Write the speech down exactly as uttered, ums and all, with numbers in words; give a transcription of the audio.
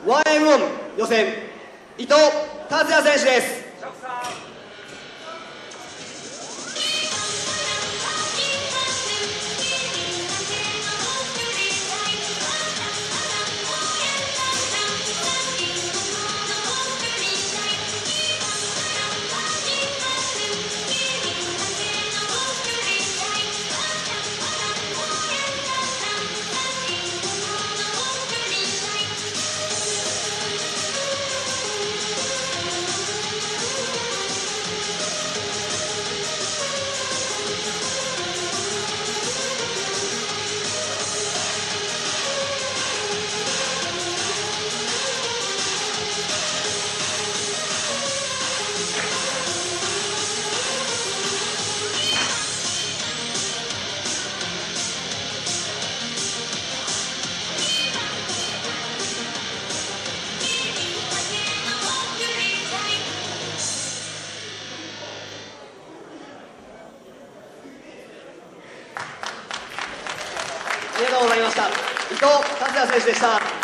ワンエムワン 予選伊藤達也選手です。ありがとうございました。伊藤達也選手でした。